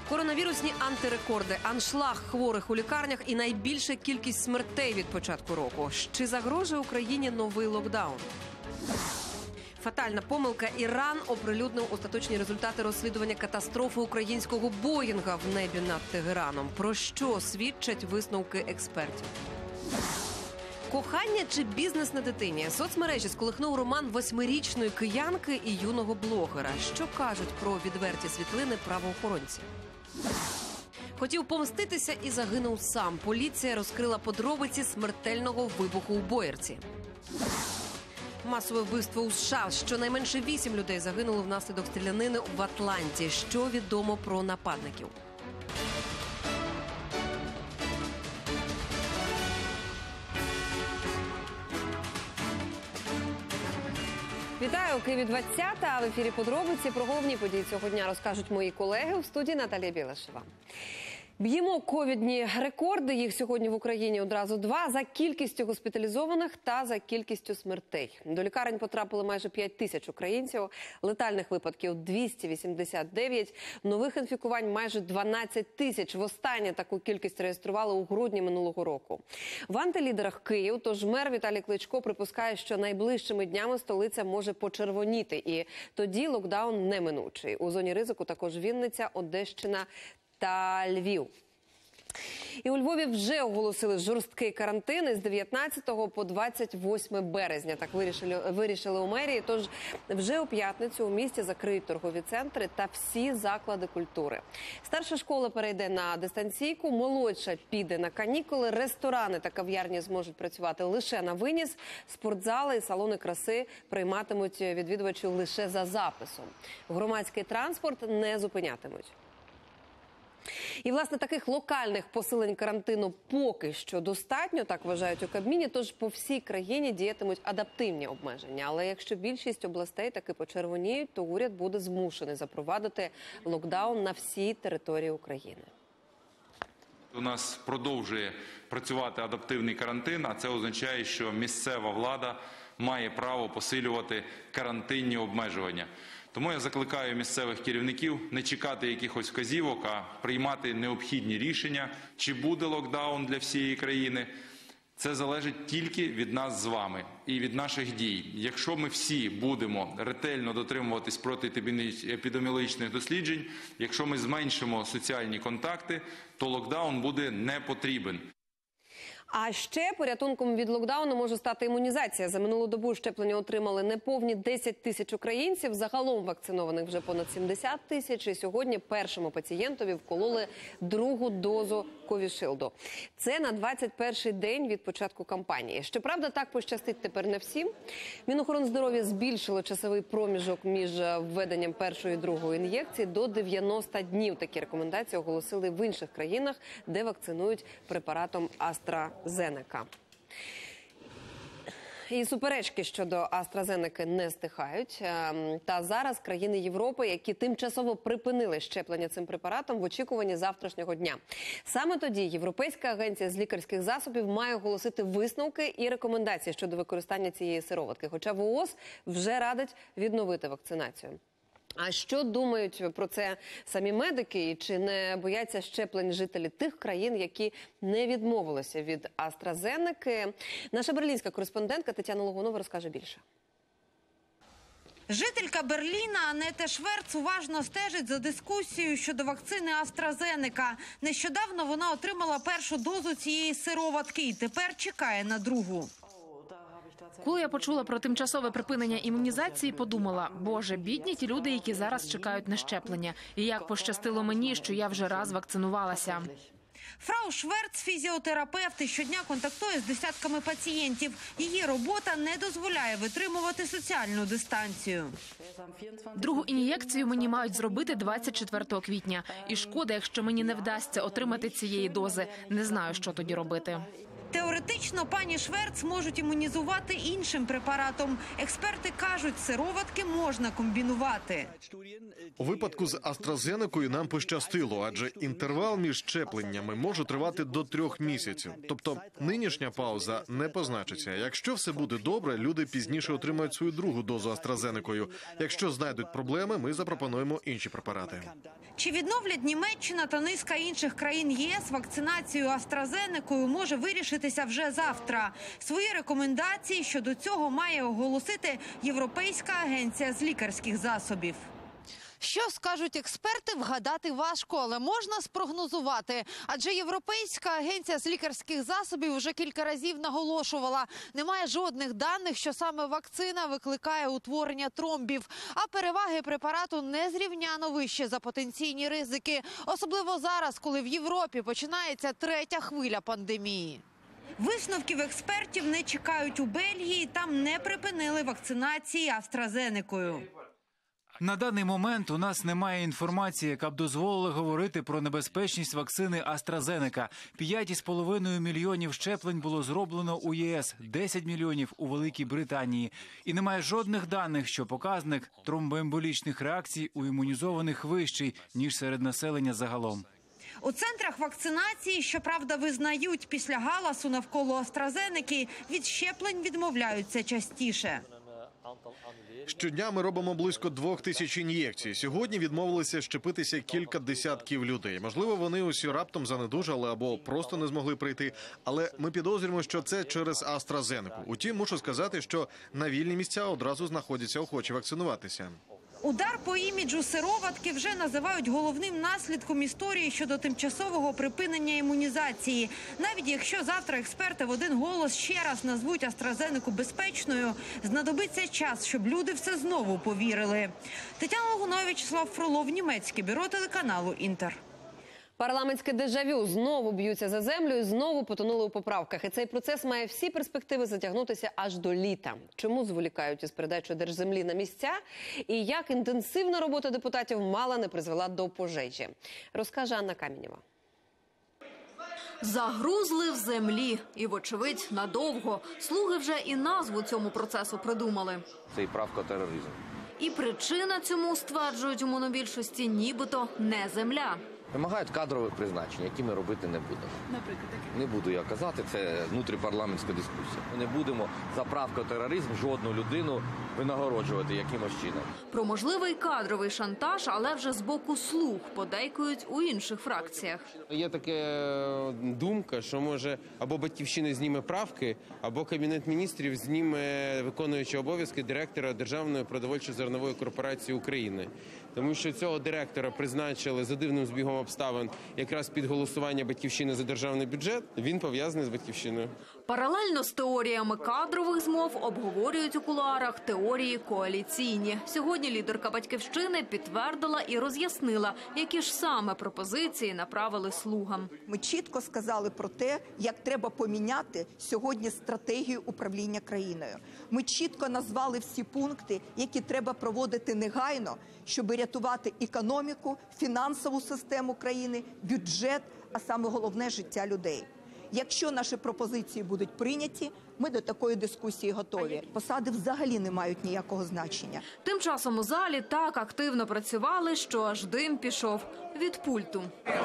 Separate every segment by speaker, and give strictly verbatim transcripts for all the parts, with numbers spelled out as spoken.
Speaker 1: Коронавірусні антирекорди, аншлаг хворих у лікарнях і найбільша кількість смертей від початку року. Чи загрожує Україні новий локдаун? Фатальна помилка. Іран оприлюднив остаточні результати розслідування катастрофи українського Боїнга в небі над Тегераном. Про що свідчать висновки експертів? Кохання чи бізнес на дитині? Соцмережі сколихнув роман восьмирічної киянки і юного блогера. Що кажуть про відверті світлини правоохоронці? Хотів помститися і загинув сам. Поліція розкрила подробиці смертельного вибуху у Боярці. Масове вбивство у США. Щонайменше вісім людей загинуло внаслідок стрілянини в Атланті. Що відомо про нападників? Вітаю, у Києві двадцята, в ефірі подробиці. Про головні події цього дня розкажуть мої колеги. У студії Наталія Білашева. Б'ємо ковідні рекорди, їх сьогодні в Україні одразу два, за кількістю госпіталізованих та за кількістю смертей. До лікарень потрапили майже п'ять тисяч українців, летальних випадків двісті вісімдесят дев'ять, нових інфікувань майже дванадцять тисяч. Востаннє таку кількість реєстрували у грудні минулого року. В антилідерах Київ, тож мер Віталій Кличко припускає, що найближчими днями столиця може почервоніти, і тоді локдаун неминучий. У зоні ризику також Вінниця, Одещина та Львів. І у Львові вже оголосили жорсткий карантин із дев'ятнадцятого по двадцять восьме березня. Так вирішили, вирішили у мерії. Тож вже у п'ятницю у місті закриють торгові центри та всі заклади культури. Старша школа перейде на дистанційку, молодша піде на канікули, ресторани та кав'ярні зможуть працювати лише на виніс, спортзали і салони краси прийматимуть відвідувачів лише за записом. Громадський транспорт не зупинятимуть. І, власне, таких локальних посилень карантину поки що достатньо, так вважають у Кабміні, тож по всій країні діятимуть адаптивні обмеження. Але якщо більшість областей таки почервоніють, то уряд буде змушений запровадити локдаун на всій території України.
Speaker 2: У нас продовжує працювати адаптивний карантин, а це означає, що місцева влада має право посилювати карантинні обмежування. Тому я закликаю місцевих керівників не чекати якихось вказівок, а приймати необхідні рішення, чи буде локдаун для всієї країни. Це залежить тільки від нас з вами і від наших дій. Якщо ми всі будемо ретельно дотримуватись протиепідеміологічних досліджень, якщо ми зменшимо соціальні контакти, то локдаун буде не потрібен.
Speaker 1: А ще порятунком від локдауну може стати імунізація. За минулу добу щеплення отримали неповні десять тисяч українців. Загалом вакцинованих вже понад сімдесят тисяч. І сьогодні першому пацієнтові вкололи другу дозу Ковішилду. Це на двадцять перший день від початку кампанії. Щоправда, так пощастить тепер не всім. Мінохорони збільшило часовий проміжок між введенням першої і другої ін'єкції до дев'яноста днів. Такі рекомендації оголосили в інших країнах, де вакцинують препаратом AstraZeneca. І суперечки щодо AstraZeneca не стихають. Та зараз країни Європи, які тимчасово припинили щеплення цим препаратом в очікуванні завтрашнього дня. Саме тоді Європейська агенція з лікарських засобів має оголосити висновки і рекомендації щодо використання цієї сироватки. Хоча ВООЗ вже радить відновити вакцинацію. А що думають про це самі медики? І чи не бояться щеплень жителі тих країн, які не відмовилися від AstraZeneca? Наша берлінська кореспондентка Тетяна Логунова розкаже більше.
Speaker 3: Жителька Берліна Анете Шверц уважно стежить за дискусією щодо вакцини AstraZeneca. Нещодавно вона отримала першу дозу цієї сироватки і тепер чекає на другу.
Speaker 4: Коли я почула про тимчасове припинення імунізації, подумала, боже, бідні ті люди, які зараз чекають на щеплення. І як пощастило мені, що я вже раз вакцинувалася.
Speaker 3: Фрау Шверц – фізіотерапевт і щодня контактує з десятками пацієнтів. Її робота не дозволяє витримувати соціальну дистанцію.
Speaker 4: Другу ін'єкцію мені мають зробити двадцять четвертого квітня. І шкода, якщо мені не вдасться отримати цієї дози. Не знаю, що тоді робити.
Speaker 3: Теоретично пані Шверц можуть імунізувати іншим препаратом. Експерти кажуть, сироватки можна комбінувати.
Speaker 5: У випадку з AstraZenecою нам пощастило, адже інтервал між щепленнями може тривати до трьох місяців. Тобто нинішня пауза не позначиться. Якщо все буде добре, люди пізніше отримають свою другу дозу AstraZenecою. Якщо знайдуть проблеми, ми запропонуємо інші препарати.
Speaker 3: Чи відновлять Німеччина та низка інших країн ЄС вакцинацію AstraZenecою може вирішитися вже завтра. Свої рекомендації щодо цього має оголосити Європейська агенція з лікарських засобів. Що скажуть експерти, вгадати важко, але можна спрогнозувати. Адже Європейська агенція з лікарських засобів вже кілька разів наголошувала, немає жодних даних, що саме вакцина викликає утворення тромбів. А переваги препарату незрівняно вищі за потенційні ризики. Особливо зараз, коли в Європі починається третя хвиля пандемії. Висновків експертів не чекають у Бельгії. Там не припинили вакцинації AstraZenecою.
Speaker 6: На даний момент у нас немає інформації, яка б дозволила говорити про небезпечність вакцини AstraZeneca. П'ять із половиною мільйонів щеплень було зроблено у ЄС, десять мільйонів у Великій Британії. І немає жодних даних, що показник тромбоемболічних реакцій у імунізованих вищий, ніж серед населення загалом.
Speaker 3: У центрах вакцинації, щоправда, визнають, після галасу навколо AstraZeneca від щеплень відмовляються частіше.
Speaker 5: Щодня ми робимо близько двох тисяч ін'єкцій. Сьогодні відмовилися щепитися кілька десятків людей. Можливо, вони усі раптом занедужали або просто не змогли прийти. Але ми підозрюємо, що це через AstraZeneca. Утім, мушу сказати, що на вільні місця одразу знаходяться охочі вакцинуватися.
Speaker 3: Удар по іміджу сироватки вже називають головним наслідком історії щодо тимчасового припинення імунізації. Навіть якщо завтра експерти в один голос ще раз назвуть AstraZeneca безпечною, знадобиться час, щоб люди все знову повірили. Тетяна Логунова, В'ячеслав Фролов, Німецьке бюро телеканалу «Інтер».
Speaker 1: Парламентське дежавю знову б'ються за землю і знову потонули у поправках. І цей процес має всі перспективи затягнутися аж до літа. Чому зволікають із передачою держземлі на місця? І як інтенсивна робота депутатів мало не призвела до пожежі? Розкаже Анна Камінєва.
Speaker 7: Загрузли в землі. І, вочевидь, надовго. Слуги вже і назву цьому процесу придумали.
Speaker 8: Це і правка тероризм.
Speaker 7: І причина цьому, стверджують у монобільшості, нібито не земля.
Speaker 8: Вимагають кадрових призначень, які ми робити не будемо. Наприклад, не буду я казати, це внутріпарламентська дискусія. Ми не будемо за правку тероризм жодну людину винагороджувати якимось чином.
Speaker 7: Про можливий кадровий шантаж, але вже з боку слуг, подейкують у інших фракціях.
Speaker 9: Є така думка, що може або Батьківщина зніме правки, або Кабінет міністрів зніме виконуючого обов'язки директора Державної продовольчо-зернової корпорації України. Тому що цього директора призначили за дивним збігом обставин якраз під голосування Батьківщини за державний бюджет. Він пов'язаний з Батьківщиною.
Speaker 7: Паралельно з теоріями кадрових змов обговорюють у кулуарах теорії коаліційні. Сьогодні лідерка Батьківщини підтвердила і роз'яснила, які ж саме пропозиції направили слугам.
Speaker 10: Ми чітко сказали про те, як треба поміняти сьогодні стратегію управління країною. Ми чітко назвали всі пункти, які треба проводити негайно, щоб рятувати економіку, фінансову систему країни, бюджет, а саме головне – життя людей. Якщо наші пропозиції будуть прийняті, ми до такої дискусії готові. Посади взагалі не мають ніякого значення.
Speaker 7: Тим часом у залі так активно працювали, що аж дим пішов від пульту.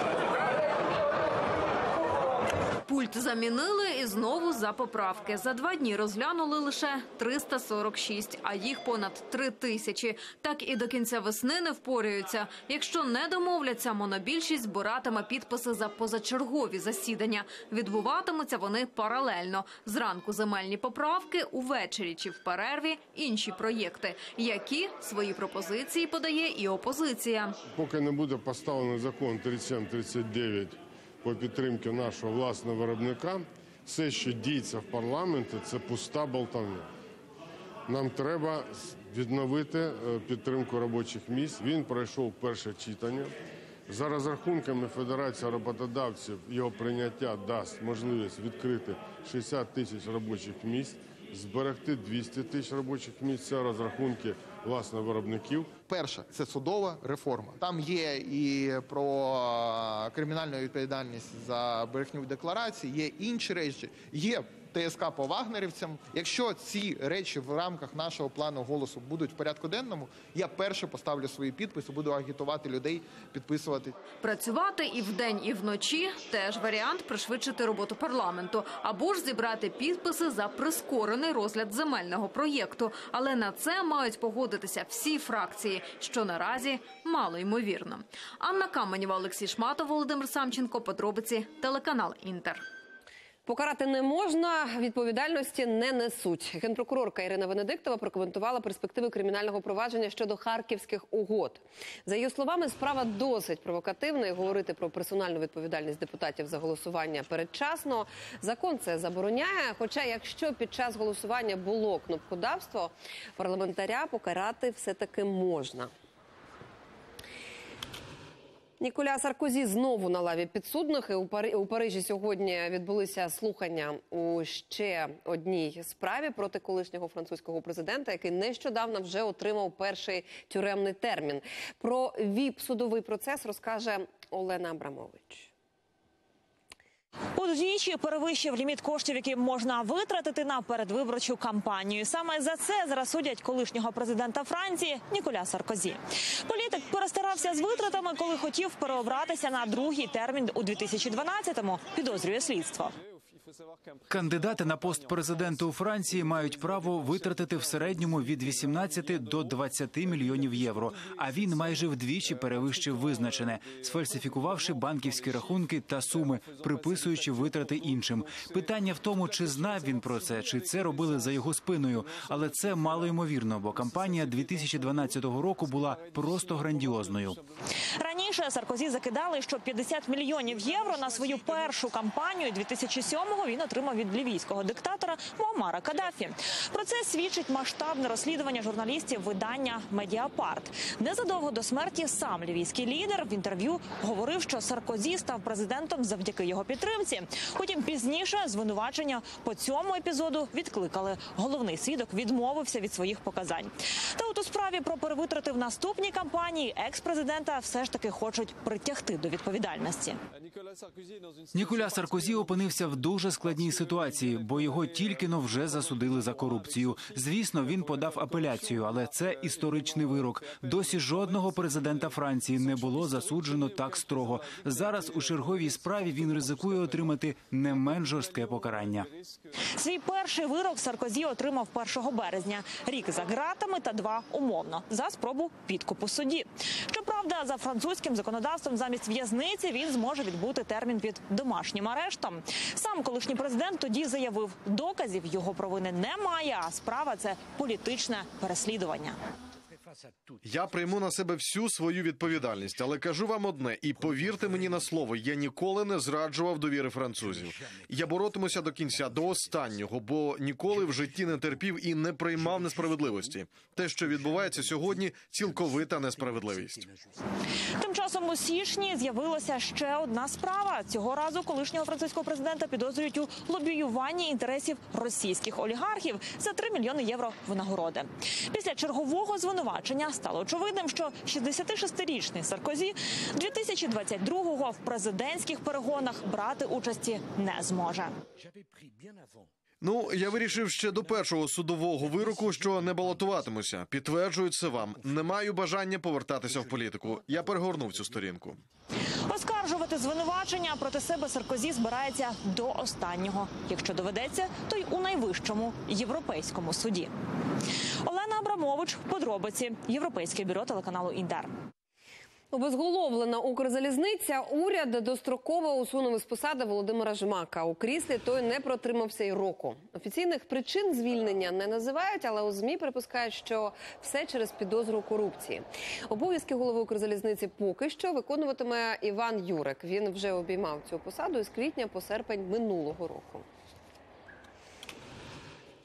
Speaker 7: Пульт замінили і знову за поправки. За два дні розглянули лише триста сорок шість, а їх понад три тисячі. Так і до кінця весни не впораються. Якщо не домовляться, монобільшість збиратиме підписи за позачергові засідання. Відбуватимуться вони паралельно. Зранку земельні поправки, увечері чи в перерві інші проєкти, які свої пропозиції подає і опозиція.
Speaker 11: Поки не буде поставлений закон тридцять сім тридцять дев'ять по підтримці нашого власного виробника, все, що діється в парламенті, це пуста болтовня. Нам треба відновити підтримку робочих місць. Він пройшов перше читання. За розрахунками Федерації роботодавців його прийняття дасть можливість відкрити шістдесят тисяч робочих місць, зберегти двісті тисяч робочих місць. Це розрахунки власне, виробників.
Speaker 12: Перше – це судова реформа. Там є і про кримінальну відповідальність за брехню в декларації, є інші речі, є ТСК по вагнерівцям. Якщо ці речі в рамках нашого плану «Голосу» будуть в порядку денному, я перше поставлю свої підписи, буду агітувати людей підписувати.
Speaker 7: Працювати і вдень, і вночі – теж варіант пришвидшити роботу парламенту. Або ж зібрати підписи за прискорений розгляд земельного проєкту. Але на це мають погодитися всі фракції, що наразі мало ймовірно. Анна Каменєва, Олексій Шматов, Володимир Самченко. Подробиці, телеканал «Інтер».
Speaker 1: Покарати не можна, відповідальності не несуть. Генпрокурорка Ірина Венедиктова прокоментувала перспективи кримінального провадження щодо харківських угод. За її словами, справа досить провокативна і говорити про персональну відповідальність депутатів за голосування передчасно. Закон це забороняє, хоча якщо під час голосування було кнопкодавство, парламентаря покарати все-таки можна. Ніколя Саркозі знову на лаві підсудних. У Парижі сьогодні відбулися слухання у ще одній справі проти колишнього французького президента, який нещодавно вже отримав перший тюремний термін. Про віп-судовий процес розкаже Олена Абрамович.
Speaker 13: Удвічі перевищив ліміт коштів, які можна витратити на передвиборчу кампанію. Саме за це зараз судять колишнього президента Франції Ніколя Саркозі. Політик перестарався з витратами, коли хотів переобратися на другий термін у дві тисячі дванадцятому, підозрює слідство.
Speaker 6: Кандидати на пост президента у Франції мають право витратити в середньому від вісімнадцяти до двадцяти мільйонів євро, а він майже вдвічі перевищив визначене, сфальсифікувавши банківські рахунки та суми, приписуючи витрати іншим. Питання в тому, чи знав він про це, чи це робили за його спиною, але це мало ймовірно, бо кампанія дві тисячі дванадцятого року була просто грандіозною.
Speaker 13: Раніше Саркозі закидали, що п'ятдесят мільйонів євро на свою першу кампанію дві тисячі сьомого він отримав від лівійського диктатора Муаммара Каддафі. Про це свідчить масштабне розслідування журналістів видання «Медіапарт». Незадовго до смерті сам лівійський лідер в інтерв'ю говорив, що Саркозі став президентом завдяки його підтримці. Потім пізніше звинувачення по цьому епізоду відкликали. Головний свідок відмовився від своїх показань. Та от у справі про перевитрати в наступній кампанії екс-президента все ж таки хочуть притягти до відповідальності.
Speaker 6: Ніколя Саркозі опинився в дуже складній ситуації, бо його тільки-но вже засудили за корупцію. Звісно, він подав апеляцію, але це історичний вирок. Досі жодного президента Франції не було засуджено так строго. Зараз у черговій справі він ризикує отримати не менш жорстке покарання.
Speaker 13: Свій перший вирок Саркозі отримав першого березня. Рік за ґратами та два умовно за спробу підкупу судді. Щоправда, за французьким законодавством замість в'язниці він зможе відбути термін під домашнім арештом. Сам колишній президент тоді заявив, доказів його провини немає, а справа – це політичне переслідування.
Speaker 5: Я прийму на себе всю свою відповідальність, але кажу вам одне, і повірте мені на слово, я ніколи не зраджував довіри французів. Я боротимуся до кінця, до останнього, бо ніколи в житті не терпів і не приймав несправедливості. Те, що відбувається сьогодні, цілковита несправедливість.
Speaker 13: Тим часом у січні з'явилася ще одна справа. Цього разу колишнього французького президента підозрюють у лобіюванні інтересів російських олігархів за три мільйони євро винагороди. Після чергового звинувачення стало очевидним, що шістдесятишестирічний Саркозі дві тисячі двадцять другого в президентських перегонах брати участі не зможе.
Speaker 5: Ну, я вирішив ще до першого судового вироку, що не балотуватимуся. Підтверджую це вам. Не маю бажання повертатися в політику. Я перегорнув цю сторінку.
Speaker 13: Оскаржувати звинувачення проти себе Саркозі збирається до останнього. Якщо доведеться, то й у найвищому європейському суді. Олена Абрамович, подробиці, Європейське бюро телеканалу «Інтер».
Speaker 1: Обезголовлена Укрзалізниця, уряд достроково усунув із посади Володимира Жмака. У кріслі той не протримався й року. Офіційних причин звільнення не називають, але у ЗМІ припускають, що все через підозру корупції. Обов'язки голови Укрзалізниці поки що виконуватиме Іван Юрик. Він вже обіймав цю посаду із квітня по серпень минулого року.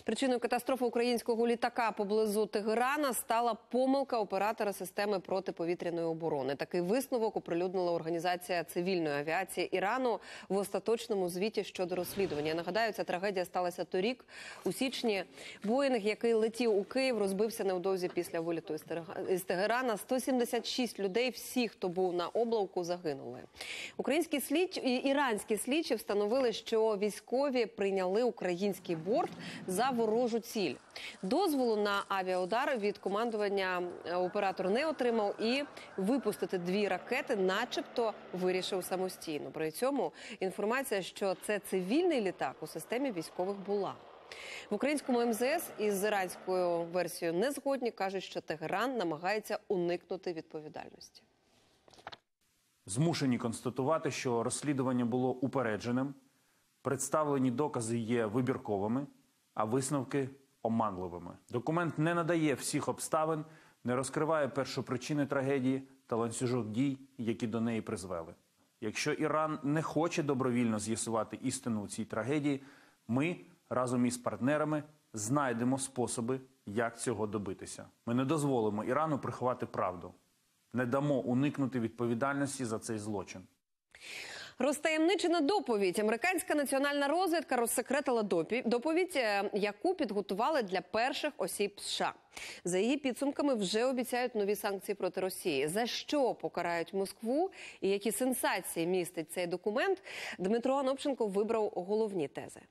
Speaker 1: Причиною катастрофи українського літака поблизу Тегерана стала помилка оператора системи протиповітряної оборони. Такий висновок оприлюднила Організація цивільної авіації Ірану в остаточному звіті щодо розслідування. Я нагадаю, ця трагедія сталася торік. У січні Боїнг, який летів у Київ, розбився невдовзі після виліту із Тегерана. сто сімдесят шість людей, всі, хто був на облавку, загинули. Українські слідчі і іранські слідчі встановили, що військові прийняли український борт за ворожу ціль. Дозволу на авіаудар від командування оператор не отримав і випустити дві ракети начебто вирішив самостійно. При цьому інформація, що це цивільний літак, у системі військових була. В українському ем зе ес із іранською версією не згодні, кажуть, що Тегеран намагається уникнути відповідальності.
Speaker 14: Змушені констатувати, що розслідування було упередженим, представлені докази є вибірковими, а висновки – оманливими. Документ не надає всіх обставин, не розкриває першопричини трагедії та ланцюжок дій, які до неї призвели. Якщо Іран не хоче добровільно з'ясувати істину у цій трагедії, ми разом із партнерами знайдемо способи, як цього добитися. Ми не дозволимо Ірану приховати правду. Не дамо уникнути відповідальності за цей злочин.
Speaker 1: Розтаємничена доповідь. Американська національна розвідка розсекретила доповідь, яку підготували для перших осіб США. За її підсумками вже обіцяють нові санкції проти Росії. За що покарають Москву і які сенсації містить цей документ, Дмитро Анопченко вибрав головні тези.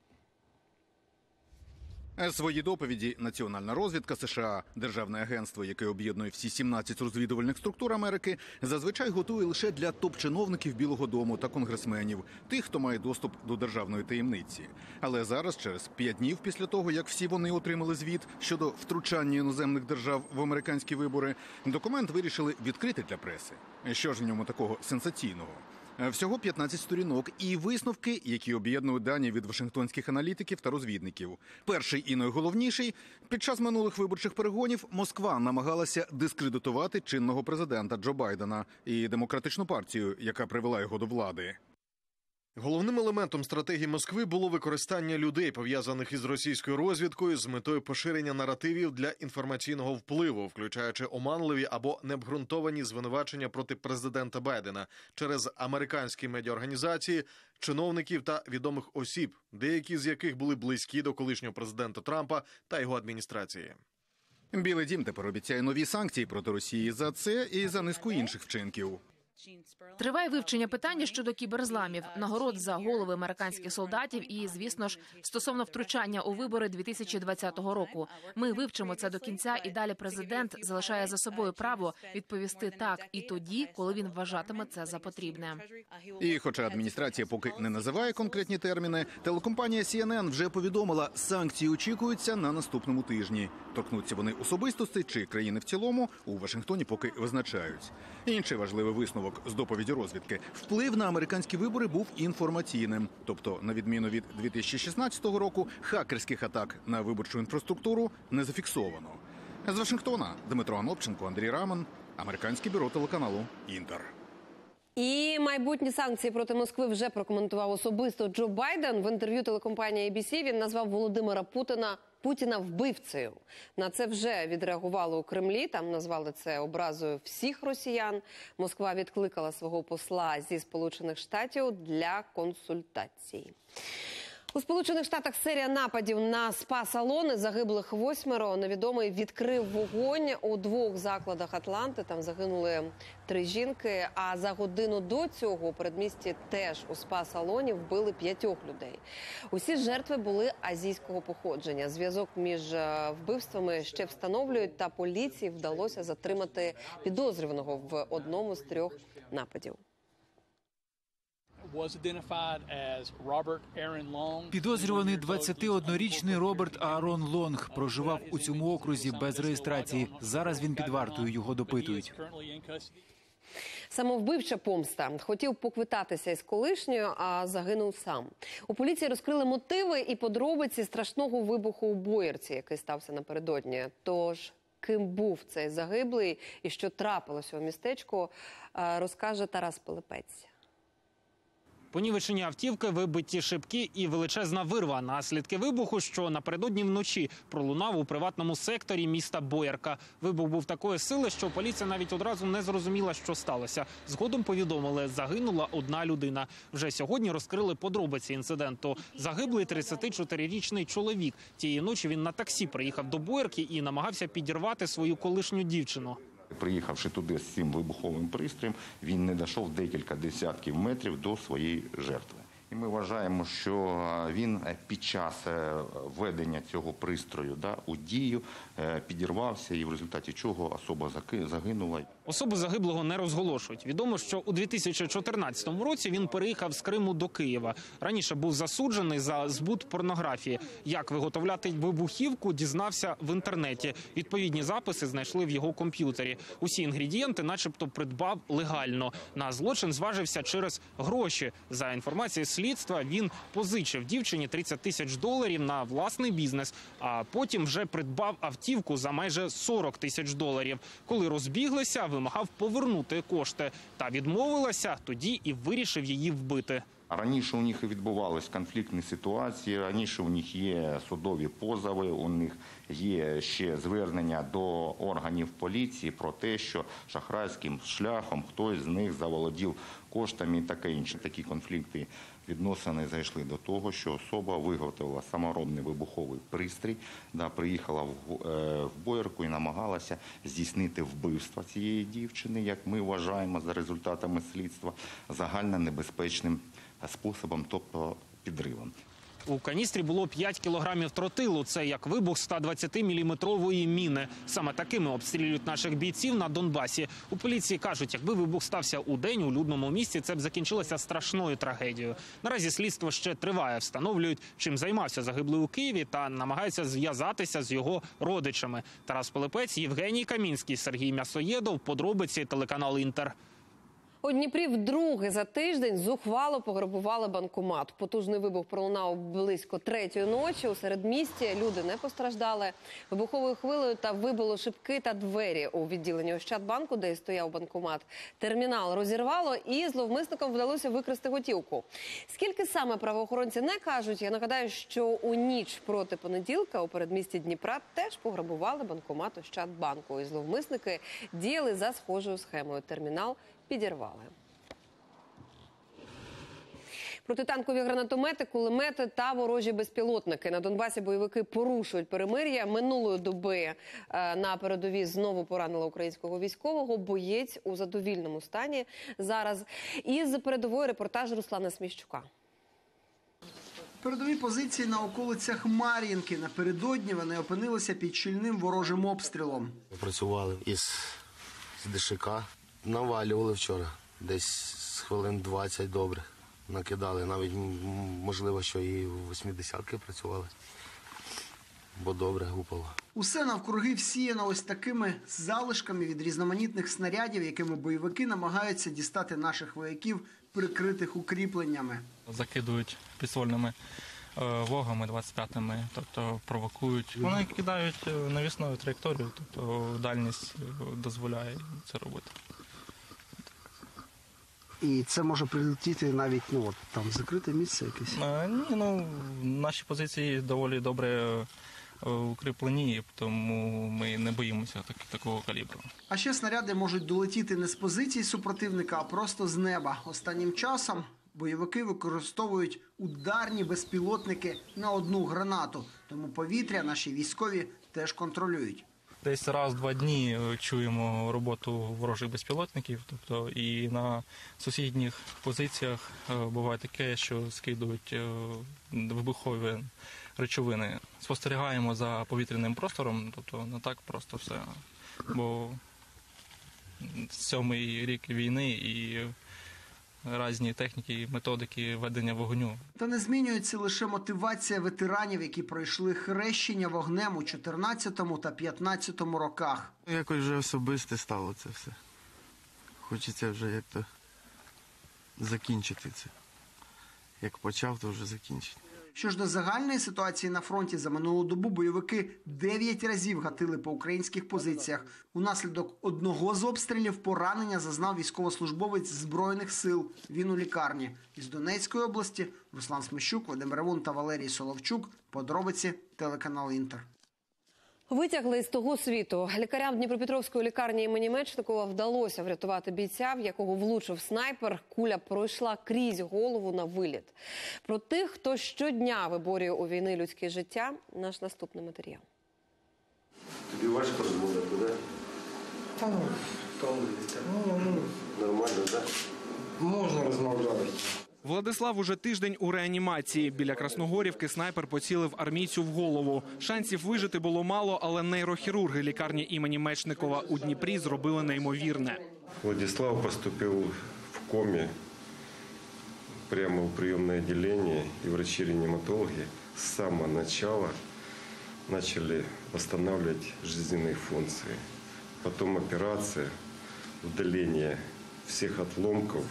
Speaker 15: Свої доповіді Національна розвідка США, державне агентство, яке об'єднує всі сімнадцять розвідувальних структур Америки, зазвичай готує лише для топ-чиновників Білого дому та конгресменів, тих, хто має доступ до державної таємниці. Але зараз, через п'ять днів після того, як всі вони отримали звіт щодо втручання іноземних держав в американські вибори, документ вирішили відкрити для преси. Що ж в ньому такого сенсаційного? Всього п'ятнадцять сторінок і висновки, які об'єднують дані від вашингтонських аналітиків та розвідників. Перший і найголовніший – під час минулих виборчих перегонів Москва намагалася дискредитувати чинного президента Джо Байдена і демократичну партію, яка привела його до влади.
Speaker 5: Головним елементом стратегії Москви було використання людей, пов'язаних із російською розвідкою, з метою поширення наративів для інформаційного впливу, включаючи оманливі або необґрунтовані звинувачення проти президента Байдена через американські медіаорганізації, чиновників та відомих осіб, деякі з яких були близькі до колишнього президента Трампа та його адміністрації.
Speaker 15: Білий дім тепер обіцяє нові санкції проти Росії за це і за низку інших вчинків.
Speaker 4: Триває вивчення питання щодо кіберзламів, нагород за голови американських солдатів і, звісно ж, стосовно втручання у вибори дві тисячі двадцятого року. Ми вивчимо це до кінця, і далі президент залишає за собою право відповісти так і тоді, коли він вважатиме це за потрібне.
Speaker 15: І хоча адміністрація поки не називає конкретні терміни, телекомпанія Сі Ен Ен вже повідомила, санкції очікуються на наступному тижні. Торкнуться вони особистостей чи країни в цілому, у Вашингтоні поки визначають. Інший важливий висновок з доповіді розвідки. Вплив на американські вибори був інформаційним. Тобто, на відміну від дві тисячі шістнадцятого року, хакерських атак на виборчу інфраструктуру не зафіксовано. З Вашингтона Дмитро Анопченко, Андрій Раман, американське бюро телеканалу «Інтер».
Speaker 1: І майбутні санкції проти Москви вже прокоментував особисто Джо Байден. В інтерв'ю телекомпанії Ей Бі Сі він назвав Володимира Путіна Путіна вбивцею. На це вже відреагували у Кремлі, там назвали це образою всіх росіян. Москва відкликала свого посла зі Сполучених Штатів для консультацій. У Сполучених Штатах серія нападів на спа-салони, загиблих восьмеро. Невідомий відкрив вогонь у двох закладах Атланти, там загинули три жінки. А за годину до цього у передмісті теж у спа-салоні вбили п'ятьох людей. Усі жертви були азійського походження. Зв'язок між вбивствами ще встановлюють, та поліції вдалося затримати підозрюваного в одному з трьох нападів.
Speaker 6: Підозрюваний двадцятиоднорічний Роберт Аарон Лонг проживав у цьому окрузі без реєстрації. Зараз він під вартою, його допитують.
Speaker 1: Самовбивча помста. Хотів поквитатися із колишньою, а загинув сам. У поліції розкрили мотиви і подробиці страшного вибуху у Боярці, який стався напередодні. Тож, ким був цей загиблий і що трапилося у містечку, розкаже Тарас Пилипець.
Speaker 16: Понівечені автівки, вибиті шибки і величезна вирва. Наслідки вибуху, що напередодні вночі пролунав у приватному секторі міста Боярка. Вибух був такої сили, що поліція навіть одразу не зрозуміла, що сталося. Згодом повідомили, загинула одна людина. Вже сьогодні розкрили подробиці інциденту. Загиблий тридцятичотирирічний чоловік. Тієї ночі він на таксі приїхав до Боярки і намагався підірвати свою колишню дівчину.
Speaker 17: Приїхавши туди з цим вибуховим пристроєм, він не дійшов декілька десятків метрів до своєї жертви. І ми вважаємо, що він під час введення цього пристрою да, у дію підірвався, і в результаті чого особа загинула.
Speaker 16: Особу загиблого не розголошують. Відомо, що у дві тисячі чотирнадцятому році він переїхав з Криму до Києва. Раніше був засуджений за збут порнографії. Як виготовляти вибухівку, дізнався в інтернеті. Відповідні записи знайшли в його комп'ютері. Усі інгредієнти начебто придбав легально. На злочин зважився через гроші. За інформацією слідства, він позичив дівчині тридцять тисяч доларів на власний бізнес, а потім вже придбав автівку за майже сорок тисяч доларів. Коли розбіглися, вимагав повернути кошти. Та відмовилася, тоді і вирішив її вбити.
Speaker 17: Раніше у них і відбувалися конфліктні ситуації, раніше у них є судові позови, у них є ще звернення до органів поліції про те, що шахрайським шляхом хтось з них заволодів коштами і таке інше. Такі конфлікти відносини зайшли до того, що особа виготовила саморобний вибуховий пристрій, да, приїхала в, е, в Боярку і намагалася здійснити вбивство цієї дівчини, як ми вважаємо за результатами слідства, загально небезпечним способом, тобто підривом.
Speaker 16: У каністрі було п'ять кілограмів тротилу. Це як вибух ста двадцятиміліметрової міни. Саме такими обстрілюють наших бійців на Донбасі. У поліції кажуть, якби вибух стався у день у людному місці, це б закінчилося страшною трагедією. Наразі слідство ще триває. Встановлюють, чим займався загиблий у Києві та намагаються зв'язатися з його родичами. Тарас Пилипець, Євгеній Камінський, Сергій М'ясоєдов. Подробиці, телеканал «Інтер».
Speaker 1: У Дніпрі вдруге за тиждень зухвало пограбували банкомат. Потужний вибух пролунав близько третьої ночі. У середмісті люди не постраждали. Вибуховою хвилею та вибило шибки та двері у відділенні Ощадбанку, де стояв банкомат. Термінал розірвало і зловмисникам вдалося викрасти готівку. Скільки саме правоохоронці не кажуть, я нагадаю, що у ніч проти понеділка у передмісті Дніпра теж пограбували банкомат Ощадбанку. І зловмисники діяли за схожою схемою. Термінал підірвали. Протитанкові гранатомети, кулемети та ворожі безпілотники. На Донбасі бойовики порушують перемир'я. Минулої доби на передовій знову поранили українського військового. Боєць у задовільному стані зараз. Із передової репортаж Руслана Сміщука.
Speaker 18: Передові позиції на околицях Мар'їнки. Напередодні вони опинилися під щільним ворожим обстрілом.
Speaker 19: Працювали із ДШК. Навалювали вчора, десь з хвилин двадцять добре накидали. Навіть, можливо, що і восьмидесятки працювали, бо добре гупало.
Speaker 18: Усе навкруги всіяно ось такими залишками від різноманітних снарядів, якими бойовики намагаються дістати наших вояків, прикритих укріпленнями.
Speaker 20: Закидують підствольними вогами двадцять п'ятими, тобто провокують. Вони кидають навісною траєкторію, тобто дальність дозволяє це робити.
Speaker 18: І це може прилетіти навіть, ну от там закрите місце якесь?
Speaker 20: А, ні, ну наші позиції доволі добре укріплені, тому ми не боїмося так, такого калібру.
Speaker 18: А ще снаряди можуть долетіти не з позицій супротивника, а просто з неба. Останнім часом бойовики використовують ударні безпілотники на одну гранату, тому повітря наші військові теж контролюють.
Speaker 20: Десь раз в два дні чуємо роботу ворожих безпілотників, тобто і на сусідніх позиціях буває таке, що скидують вибухові речовини. Спостерігаємо за повітряним простором, тобто не так просто все, бо сьомий рік війни і різні техніки, методики ведення вогню.
Speaker 18: Та не змінюється лише мотивація ветеранів, які пройшли хрещення вогнем у чотирнадцятому та п'ятнадцятому роках.
Speaker 19: Якось вже особисте стало це все. Хочеться вже як-то закінчити це. Як почав, то вже закінчити.
Speaker 18: Що ж до загальної ситуації на фронті, за минулу добу бойовики дев'ять разів гатили по українських позиціях. Унаслідок одного з обстрілів поранення зазнав військовослужбовець Збройних сил. Він у лікарні. Із Донецької області Руслан Смещук, Вадим Ревун та Валерій Соловчук. Подробиці, телеканал «Інтер».
Speaker 1: Витягли з того світу. Лікарям Дніпропетровської лікарні імені Мечникова вдалося врятувати бійця, в якого влучив снайпер. Куля пройшла крізь голову на виліт. Про тих, хто щодня виборює у війни людське життя, наш наступний матеріал.
Speaker 21: Тобі важко розмовляти, так?
Speaker 22: Та ну, втомлюється. Ну, ну,
Speaker 21: Нормально, так?
Speaker 22: можна розмовляти.
Speaker 16: Владислав уже тиждень у реанімації. Біля Красногорівки снайпер поцілив армійцю в голову. Шансів вижити було мало, але нейрохірурги лікарні імені Мечникова у Дніпрі зробили неймовірне.
Speaker 21: Владислав поступив в комі прямо в прийомне відділення, і врачі-реаніматологи з самого початку почали відновлювати життєві функції. Потім операція, удалення всіх отломків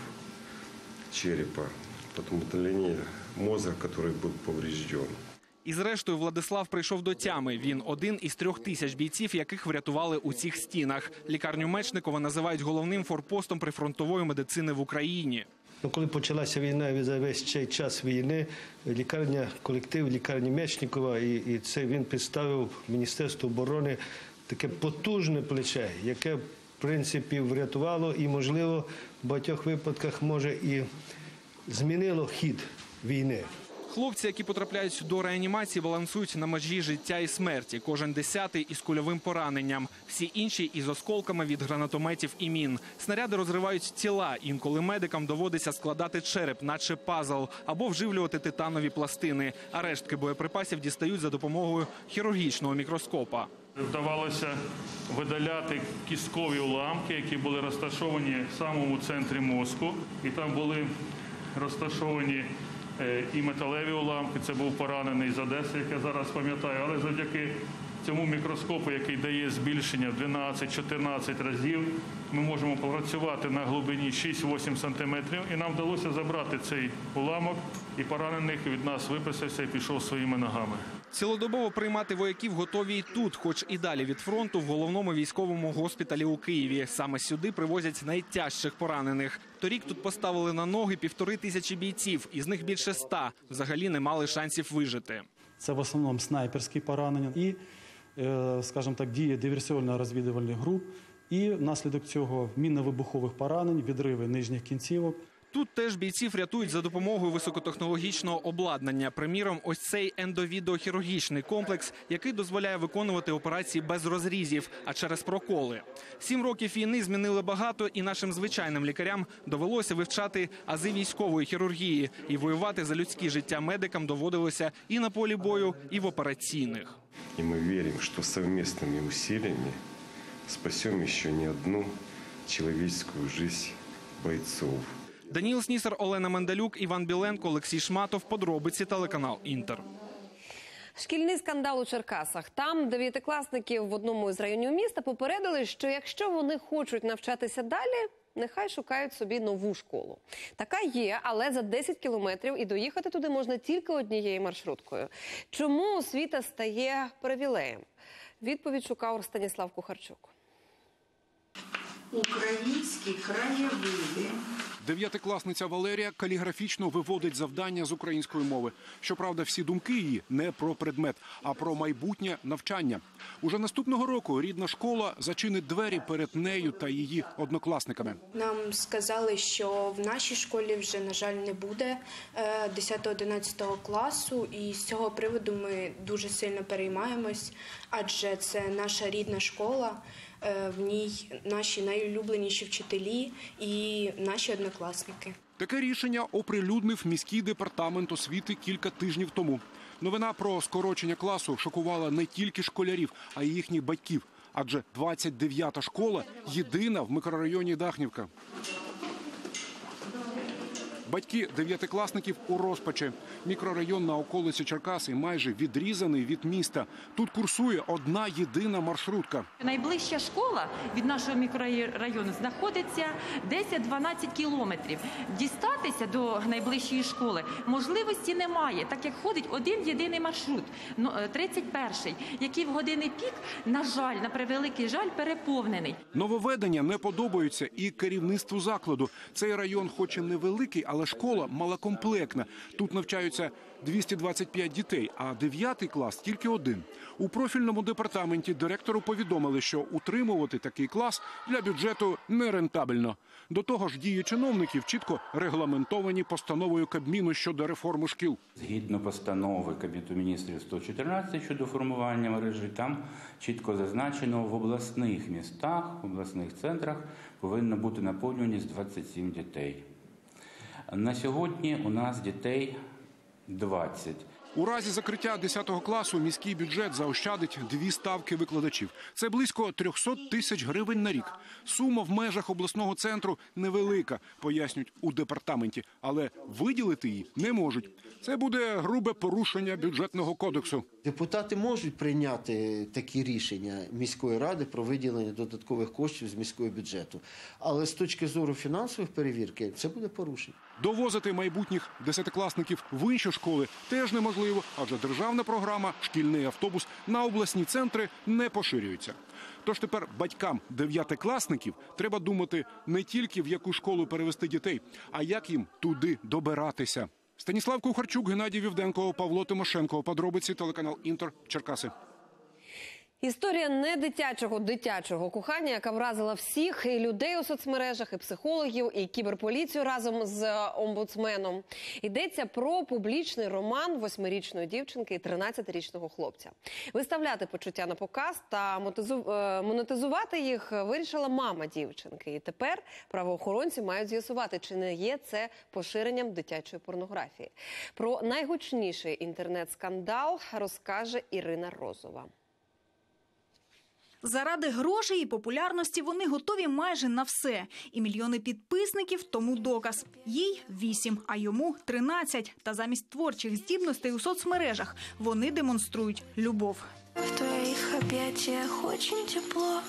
Speaker 21: черепа, потім удалення мозга, який був поврежден.
Speaker 16: І зрештою Владислав прийшов до тями. Він один із трьох тисяч бійців, яких врятували у цих стінах. Лікарню Мечникова називають головним форпостом прифронтової медицини в Україні.
Speaker 22: Ну, коли почалася війна, і за весь цей час війни, лікарня, колектив лікарні Мечникова, і, і це він представив Міністерству оборони таке потужне плече, яке, в принципі, врятувало і, можливо, в багатьох випадках, може, і змінило хід війни.
Speaker 16: Хлопці, які потрапляють до реанімації, балансують на межі життя і смерті. Кожен десятий із кульовим пораненням. Всі інші із осколками від гранатометів і мін. Снаряди розривають тіла. Інколи медикам доводиться складати череп, наче пазл, або вживлювати титанові пластини. А рештки боєприпасів дістають за допомогою хірургічного мікроскопа.
Speaker 23: Вдавалося видаляти кісткові уламки, які були розташовані в самому центрі мозку. І там були розташовані і металеві уламки. Це був поранений з Одеси, як я зараз пам'ятаю. Але завдяки цьому мікроскопу, який дає збільшення в дванадцять-чотирнадцять разів, ми можемо попрацювати на глибині шість-вісім сантиметрів. І нам вдалося забрати цей уламок, і поранених від нас виписався і пішов своїми ногами.
Speaker 16: Цілодобово приймати вояків готові і тут, хоч і далі від фронту, в головному військовому госпіталі у Києві. Саме сюди привозять найтяжчих поранених. Торік тут поставили на ноги півтори тисячі бійців, із них більше ста взагалі не мали шансів вижити.
Speaker 24: Це в основному снайперські поранення і, скажімо так, дії диверсійно-розвідувальних груп. І внаслідок цього мінно-вибухових поранень, відриви нижніх кінцівок.
Speaker 16: Тут теж бійців рятують за допомогою високотехнологічного обладнання. Приміром, ось цей ендовідеохірургічний комплекс, який дозволяє виконувати операції без розрізів, а через проколи. Сім років війни змінили багато, і нашим звичайним лікарям довелося вивчати ази військової хірургії. І воювати за людське життя медикам доводилося і на полі бою, і в операційних.
Speaker 21: І ми віримо, що спільними усилиями спасемо ще не одну чоловічську життя бойців.
Speaker 16: Даніл Снісар, Олена Мандалюк, Іван Біленко, Олексій Шматов. Подробиці, телеканал «Інтер».
Speaker 1: Шкільний скандал у Черкасах. Там дев'ятикласників в одному із районів міста попередили, що якщо вони хочуть навчатися далі, нехай шукають собі нову школу. Така є, але за десять кілометрів, і доїхати туди можна тільки однією маршруткою. Чому освіта стає привілеєм? Відповідь шукав Станіслав Кухарчук.
Speaker 25: Українські краєвиди.
Speaker 26: Дев'ятикласниця Валерія каліграфічно виводить завдання з української мови. Щоправда, всі думки її не про предмет, а про майбутнє навчання. Уже наступного року рідна школа зачинить двері перед нею та її однокласниками.
Speaker 27: Нам сказали, що в нашій школі вже, на жаль, не буде десятого-одинадцятого класу, і з цього приводу ми дуже сильно переймаємось, адже це наша рідна школа. В ній наші найулюбленіші вчителі і наші однокласники.
Speaker 26: Таке рішення оприлюднив міський департамент освіти кілька тижнів тому. Новина про скорочення класу шокувала не тільки школярів, а й їхніх батьків. Адже двадцять дев'ята школа – єдина в мікрорайоні Дахнівка. Батьки дев'ятикласників у розпачі. Мікрорайон на околиці Черкаси майже відрізаний від міста. Тут курсує одна єдина маршрутка.
Speaker 2: Найближча школа від нашого мікрорайону знаходиться десять-дванадцять кілометрів. Дістатися до найближчої школи можливості немає, так як ходить один єдиний маршрут, тридцять перший, який в години пік, на жаль, на превеликий жаль, переповнений.
Speaker 26: Нововведення не подобаються і керівництву закладу. Цей район хоч і невеликий, але школа малокомплектна. Тут навчаються двісті двадцять п'ять дітей, а дев'ятий клас тільки один. У профільному департаменті директору повідомили, що утримувати такий клас для бюджету нерентабельно. До того ж, дії чиновників чітко регламентовані постановою Кабміну щодо реформи шкіл.
Speaker 3: Згідно постанови Кабінету міністрів сто чотирнадцять щодо формування мережі, там чітко зазначено, в обласних містах, в обласних центрах повинна бути наповнюваність двадцять сім дітей. На сьогодні у нас дітей двадцять.
Speaker 26: У разі закриття десятого класу міський бюджет заощадить дві ставки викладачів. Це близько триста тисяч гривень на рік. Сума в межах обласного центру невелика, пояснюють у департаменті, але виділити її не можуть. Це буде грубе порушення бюджетного кодексу.
Speaker 8: Депутати можуть прийняти такі рішення міської ради про виділення додаткових коштів з міського бюджету. Але з точки зору фінансових перевірки це буде порушення.
Speaker 26: Довозити майбутніх десятикласників в інші школи теж неможливо, адже державна програма «Шкільний автобус» на обласні центри не поширюється. Тож тепер батькам дев'ятикласників треба думати не тільки в яку школу перевести дітей, а як їм туди добиратися. Станіслав Кухарчук, Геннадій Вівденко, Павло Тимошенко. Подробиці, телеканал «Інтер», Черкаси.
Speaker 1: Історія не дитячого дитячого кохання, яка вразила всіх – і людей у соцмережах, і психологів, і кіберполіцію разом з омбудсменом. Йдеться про публічний роман восьмирічної дівчинки і тринадцятирічного хлопця. Виставляти почуття на показ та монетизувати їх вирішила мама дівчинки. І тепер правоохоронці мають з'ясувати, чи не є це поширенням дитячої порнографії. Про найгучніший інтернет-скандал розкаже Ірина Розова.
Speaker 9: Заради грошей і популярності вони готові майже на все. І мільйони підписників тому доказ. Їй вісім, а йому тринадцять. Та замість творчих здібностей у соцмережах вони демонструють любов.
Speaker 10: В твоїх об'яттях очень тепло.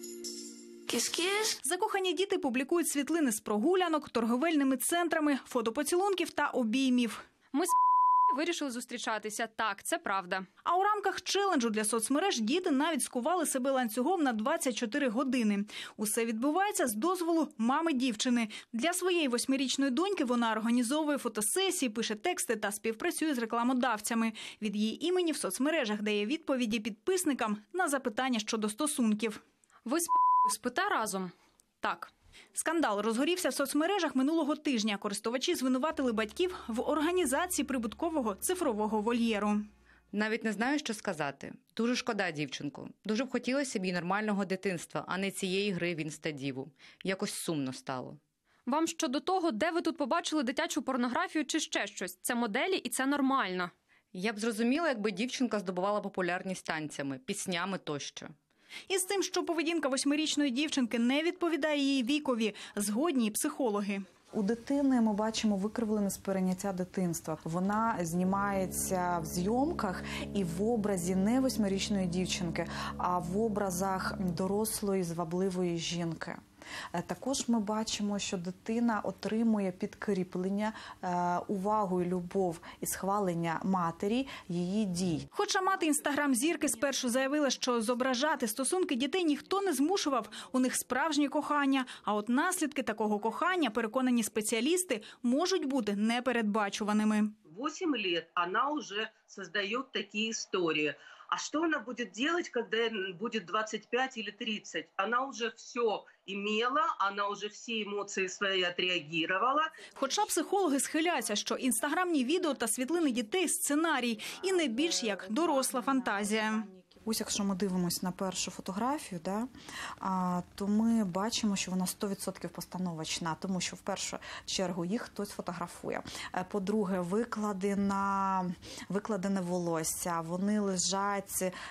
Speaker 10: Кіс-кіс.
Speaker 9: Закохані діти публікують світлини з прогулянок, торговельними центрами, фотопоцілунків та обіймів.
Speaker 11: Ми з вирішили зустрічатися. Так, це правда.
Speaker 9: А у рамках челенджу для соцмереж діти навіть скували себе ланцюгом на двадцять чотири години. Усе відбувається з дозволу мами дівчини. Для своєї восьмирічної доньки вона організовує фотосесії, пише тексти та співпрацює з рекламодавцями. Від її імені в соцмережах дає відповіді підписникам на запитання щодо стосунків.
Speaker 11: Ви спите разом? Так.
Speaker 9: Скандал розгорівся в соцмережах минулого тижня. Користувачі звинуватили батьків в організації прибуткового цифрового вольєру.
Speaker 12: Навіть не знаю, що сказати. Дуже шкода дівчинку. Дуже б хотілося б їй нормального дитинства, а не цієї гри в інстадіву. Якось сумно стало.
Speaker 11: Вам щодо того, де ви тут побачили дитячу порнографію чи ще щось? Це моделі і це нормально.
Speaker 12: Я б зрозуміла, якби дівчинка здобувала популярність танцями, піснями тощо.
Speaker 9: І з тим, що поведінка восьмирічної дівчинки не відповідає її вікові, згодні й психологи.
Speaker 28: У дитини ми бачимо викривлене сприйняття дитинства. Вона знімається в зйомках і в образі не восьмирічної дівчинки, а в образах дорослої, звабливої жінки. Також ми бачимо, що дитина отримує підкріплення, увагу і любов і схвалення матері її дій.
Speaker 9: Хоча мати інстаграм-зірки спершу заявила, що зображати стосунки дітей ніхто не змушував, у них справжнє кохання. А от наслідки такого кохання, переконані спеціалісти, можуть бути непередбачуваними.
Speaker 29: восемь лет она уже создает такие истории. А что она будет делать, когда будет двадцать пять или тридцать? Она уже все имела, она уже всі емоції свої отреагувала.
Speaker 9: Хоча психологи схиляються, що інстаграмні відео та світлини дітей – сценарій і не більш як доросла фантазія.
Speaker 28: Ось якщо ми дивимося на першу фотографію, да, а, то ми бачимо, що вона сто відсотків постановочна, тому що в першу чергу їх хтось фотографує. По-друге, викладена, викладене волосся, вони лежать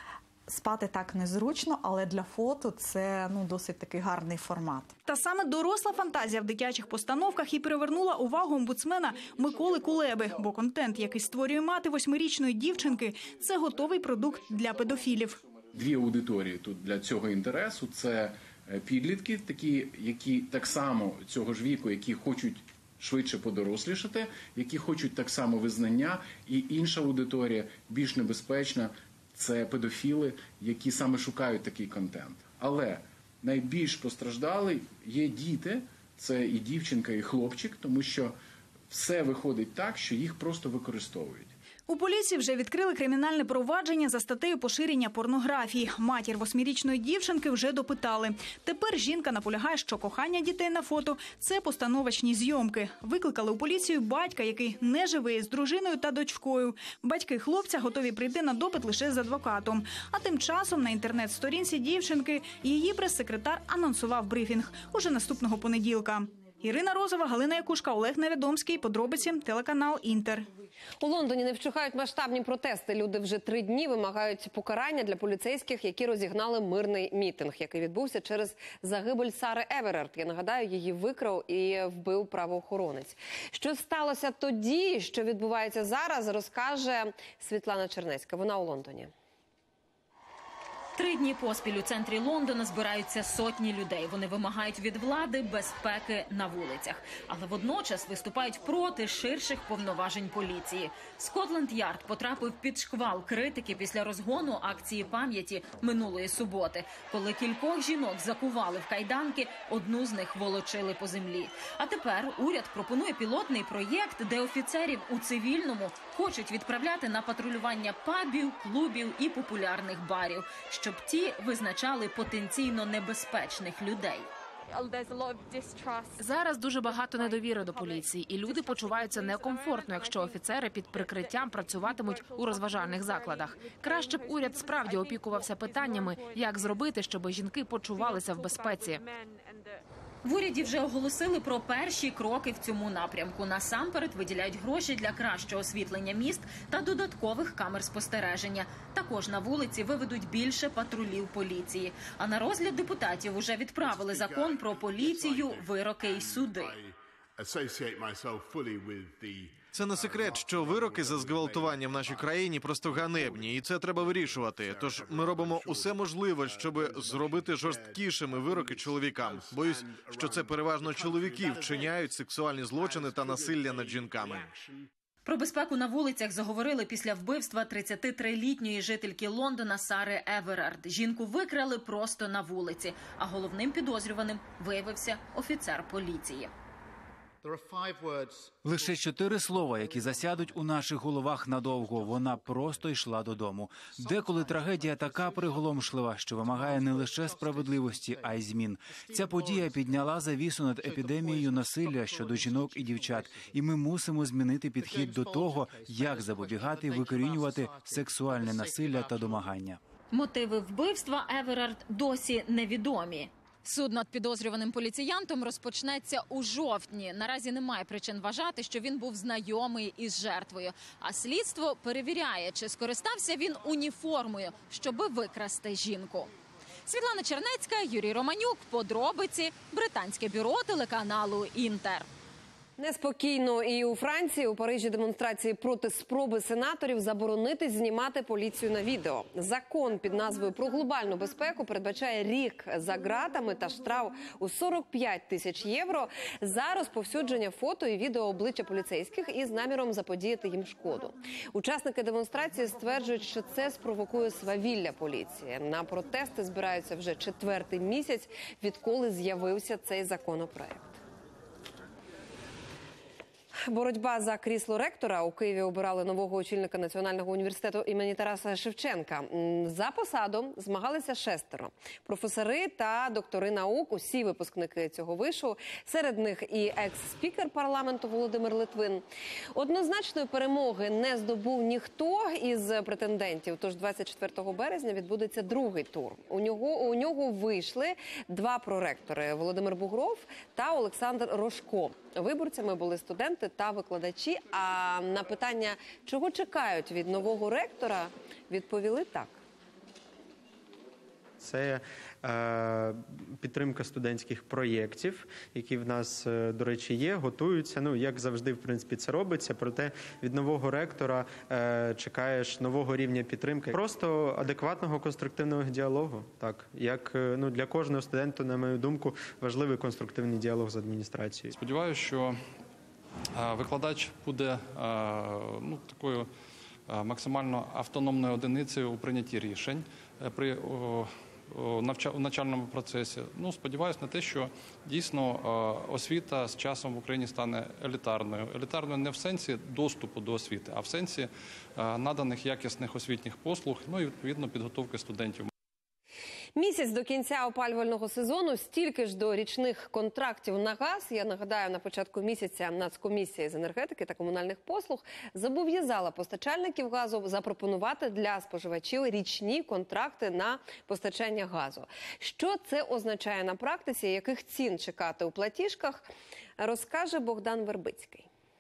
Speaker 28: Спати так незручно, але для фото це ну, досить такий гарний формат.
Speaker 9: Та саме доросла фантазія в дитячих постановках і привернула увагу омбудсмена Миколи Кулеби, бо контент, який створює мати восьмирічної дівчинки, це готовий продукт для педофілів.
Speaker 4: Дві аудиторії тут для цього інтересу – це підлітки, такі, які так само цього ж віку, які хочуть швидше подорослішати, які хочуть так само визнання, і інша аудиторія, більш небезпечна, це педофіли, які саме шукають такий контент. Але найбільш постраждали є діти, це і дівчинка, і хлопчик, тому що все виходить так, що їх просто використовують.
Speaker 9: У поліції вже відкрили кримінальне провадження за статтею поширення порнографії. Матір восьмирічної дівчинки вже допитали. Тепер жінка наполягає, що кохання дітей на фото – це постановочні зйомки. Викликали у поліцію батька, який не живий, з дружиною та дочкою. Батьки хлопця готові прийти на допит лише з адвокатом. А тим часом на інтернет-сторінці дівчинки її прес-секретар анонсував брифінг уже наступного понеділка. Ірина Розова, Галина Якушка, Олег Невідомський. Подробиці, телеканал «Інтер».
Speaker 1: У Лондоні не вщухають масштабні протести. Люди вже три дні вимагають покарання для поліцейських, які розігнали мирний мітинг, який відбувся через загибель Сари Еверард. Я нагадаю, її викрав і вбив правоохоронець. Що сталося тоді, що відбувається зараз, розкаже Світлана Чернецька. Вона у Лондоні.
Speaker 5: Три дні поспіль у центрі Лондона збираються сотні людей. Вони вимагають від влади безпеки на вулицях. Але водночас виступають проти ширших повноважень поліції. Скотланд-Ярд потрапив під шквал критики після розгону акції пам'яті минулої суботи, коли кількох жінок закували в кайданки, одну з них волочили по землі. А тепер уряд пропонує пілотний проєкт, де офіцерів у цивільному хочуть відправляти на патрулювання пабів, клубів і популярних барів, щоб ті визначали потенційно небезпечних людей.
Speaker 6: Зараз дуже багато недовіри до поліції, і люди почуваються некомфортно, якщо офіцери під прикриттям працюватимуть у розважальних закладах. Краще б уряд справді опікувався питаннями, як зробити, щоб жінки почувалися в безпеці.
Speaker 5: В уряді вже оголосили про перші кроки в цьому напрямку. Насамперед виділяють гроші для кращого освітлення міст та додаткових камер спостереження. Також на вулиці виведуть більше патрулів поліції. А на розгляд депутатів уже відправили закон про поліцію, вироки і суди.
Speaker 7: Це не секрет, що вироки за зґвалтування в нашій країні просто ганебні, і це треба вирішувати. Тож ми робимо усе можливе, щоб зробити жорсткішими вироки чоловікам. Боюсь, що це переважно чоловіки вчиняють сексуальні злочини та насилля над жінками.
Speaker 5: Про безпеку на вулицях заговорили після вбивства тридцятитрилітньої жительки Лондона Сари Еверард. Жінку викрали просто на вулиці, а головним підозрюваним виявився офіцер поліції.
Speaker 13: Лише чотири слова, які засядуть у наших головах надовго. Вона просто йшла додому. Деколи трагедія така приголомшлива, що вимагає не лише справедливості, а й змін. Ця подія підняла завісу над епідемією насилля щодо жінок і дівчат. І ми мусимо змінити підхід до того, як запобігати і викорінювати сексуальне насилля та домагання.
Speaker 5: Мотиви вбивства Еверард досі невідомі.
Speaker 14: Суд над підозрюваним поліціянтом розпочнеться у жовтні. Наразі немає причин вважати, що він був знайомий із жертвою. А слідство перевіряє, чи скористався він уніформою, щоби викрасти жінку. Світлана Чернецька, Юрій Романюк. Подробиці. Британське бюро телеканалу «Інтер».
Speaker 1: Неспокійно і у Франції. У Парижі демонстрації проти спроби сенаторів заборонити знімати поліцію на відео. Закон під назвою «Про глобальну безпеку» передбачає рік за ґратами та штраф у сорок п'ять тисяч євро за розповсюдження фото і відео обличчя поліцейських із наміром заподіяти їм шкоду. Учасники демонстрації стверджують, що це спровокує свавілля поліції. На протести збираються вже четвертий місяць, відколи з'явився цей законопроект. Боротьба за крісло ректора. У Києві обирали нового очільника Національного університету імені Тараса Шевченка. За посаду змагалися шестеро. Професори та доктори наук, усі випускники цього вишу. Серед них і екс-спікер парламенту Володимир Литвин. Однозначної перемоги не здобув ніхто із претендентів. Тож двадцять четвертого березня відбудеться другий тур. У нього, у нього вийшли два проректори – Володимир Бугров та Олександр Рожко. Виборцями були студенти та викладачі, а на питання, чого чекають від нового ректора, відповіли так.
Speaker 15: це е, підтримка студентських проєктів, які в нас, е, до речі, є, готуються. Ну, як завжди, в принципі, це робиться. Проте від нового ректора е, чекаєш нового рівня підтримки. Просто адекватного конструктивного діалогу. Так, як е, ну, для кожного студента, на мою думку, важливий конструктивний діалог з адміністрацією.
Speaker 17: Сподіваюся, що е, викладач буде е, ну, такою е, максимально автономною одиницею у прийнятті рішень е, при о, о, навча, у навчальному процесі. Ну, сподіваюся на те, що дійсно е, освіта з часом в Україні стане елітарною. Елітарною не в сенсі доступу до освіти, а в сенсі е, наданих якісних освітніх послуг, ну і відповідно підготовки студентів.
Speaker 1: Місяць до кінця опалювального сезону, стільки ж до річних контрактів на газ. Я нагадаю, на початку місяця Нацкомісія з енергетики та комунальних послуг зобов'язала постачальників газу запропонувати для споживачів річні контракти на постачання газу. Що це означає на практиці, яких цін чекати у платіжках, розкаже Богдан Вербицький.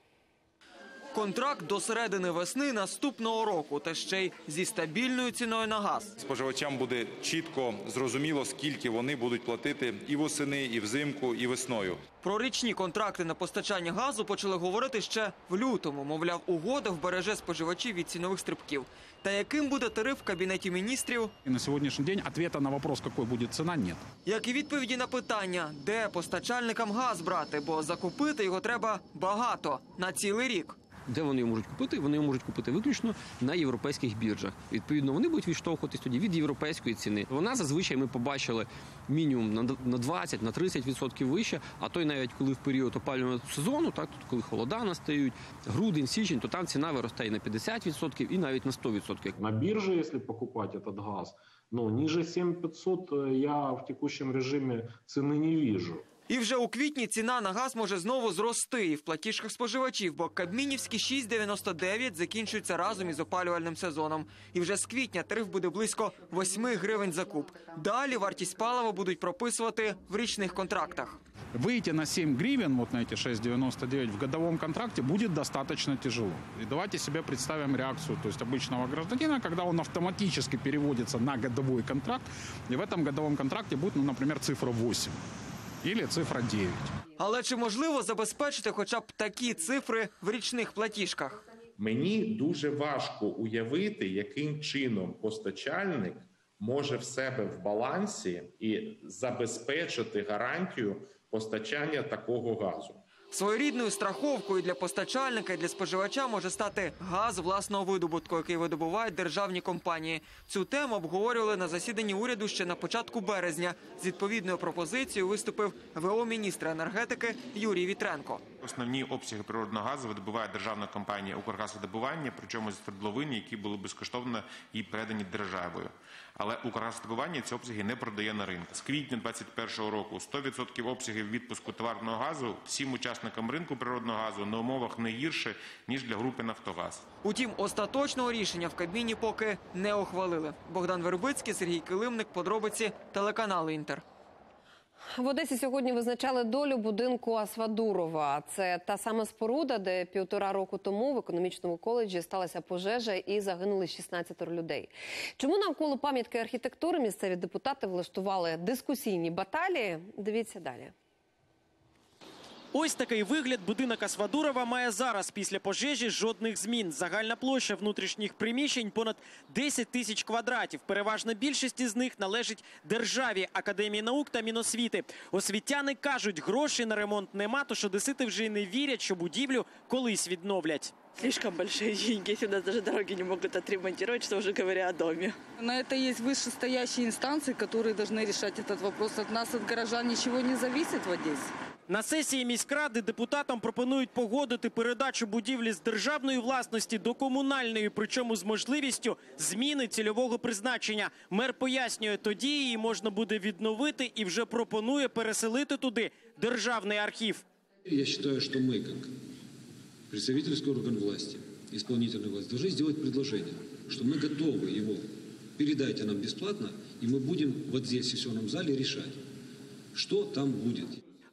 Speaker 18: Контракт до середини весни наступного року, та ще й зі стабільною ціною на газ.
Speaker 19: Споживачам буде чітко зрозуміло, скільки вони будуть платити і восени, і взимку, і весною.
Speaker 18: Про річні контракти на постачання газу почали говорити ще в лютому. Мовляв, угода вбереже споживачів від цінових стрибків. Та яким буде тариф в Кабінеті міністрів?
Speaker 26: І на сьогоднішній день відповіді на вопрос, якою буде ціна, немає.
Speaker 18: Як і відповіді на питання, де постачальникам газ брати, бо закупити його треба багато, на цілий рік.
Speaker 20: Де вони його можуть купити? Вони його можуть купити виключно на європейських біржах. Відповідно, вони будуть відштовхуватись тоді від європейської ціни. Вона зазвичай ми побачили мінімум на двадцять, на тридцять відсотків вище, а то й навіть коли в період опалювального сезону, так, тут коли холода настають, грудень, січень, то там ціна виростає на п'ятдесят відсотків і навіть на сто відсотків.
Speaker 21: На біржі, якщо покупати цей газ, ну, ниже сім тисяч п'ятсот я в текущем режимі ціни не бачу.
Speaker 18: І вже у квітні ціна на газ може знову зрости і в платіжках споживачів, бо кабмінівські шість дев'яносто дев'ять закінчуються разом із опалювальним сезоном. І вже з квітня тариф буде близько восьми гривень за куб. Далі вартість палива будуть прописувати в річних контрактах.
Speaker 26: Выйти на семь гривен, вот на эти шесть девяносто девять в годовом контракте будет достаточно тяжело. И давайте себе представим реакцию, то есть обычного гражданина, когда он автоматически переводится на годовой контракт, и в этом годовом контракте будет, ну, например, цифра восемь. Или цифра дев'ять.
Speaker 18: Але чи можливо забезпечити хоча б такі цифри в річних платіжках?
Speaker 22: Мені дуже важко уявити, яким чином постачальник може в себе в балансі і забезпечити гарантію постачання такого газу.
Speaker 18: Своєрідною страховкою для постачальника і для споживача може стати газ власного видобутку, який видобувають державні компанії. Цю тему обговорювали на засіданні уряду ще на початку березня. З відповідною пропозицією виступив в о міністра енергетики Юрій Вітренко.
Speaker 23: Основні обсяги природного газу видобуває державна компанія «Укргазвидобування», причому з свердловин, які були безкоштовно їй передані державою. Але «Укргазвидобування» ці обсяги не продає на ринку. З квітня двадцять першого року сто відсотків обсягів відпуску товарного газу всім учасникам ринку природного газу на умовах не гірше, ніж для групи «Нафтогаз».
Speaker 18: Утім, остаточного рішення в Кабміні поки не ухвалили. Богдан Вербицький, Сергій Килимник, подробиці, телеканал «Інтер».
Speaker 1: В Одесі сьогодні визначали долю будинку Асвадурова. Це та сама споруда, де півтора року тому в економічному коледжі сталася пожежа і загинули шістнадцять людей. Чому навколо пам'ятки архітектури місцеві депутати влаштували дискусійні баталії? Дивіться далі.
Speaker 24: Ось такий вигляд будинок Асвадурова має зараз. Після пожежі жодних змін. Загальна площа внутрішніх приміщень понад десять тисяч квадратів. Переважна більшість із них належить державі, Академії наук та Міносвіти. Освітяни кажуть, грошей на ремонт нема, тож одесити вже й не вірять, що будівлю колись відновлять.
Speaker 30: Слишком большие деньги, если у нас даже дороги не могут отремонтировать, что уже говоря о доме.
Speaker 31: На это есть вышестоящие инстанции, которые должны решать этот вопрос. От нас, от горожан, ничего не зависит в Одессе.
Speaker 24: На сесії міськради депутатам пропонують погодити передачу будівлі з державної власності до комунальної, причому з можливістю зміни цільового призначення. Мер пояснює, тоді її можна буде відновити і вже пропонує переселити туди державний архів.
Speaker 32: Я вважаю, що ми, як представительский орган власти, исполнительная власть, должны сделать предложение, что мы готовы его, передайте нам бесплатно, и мы будем вот здесь в сессионном зале решать, что там будет.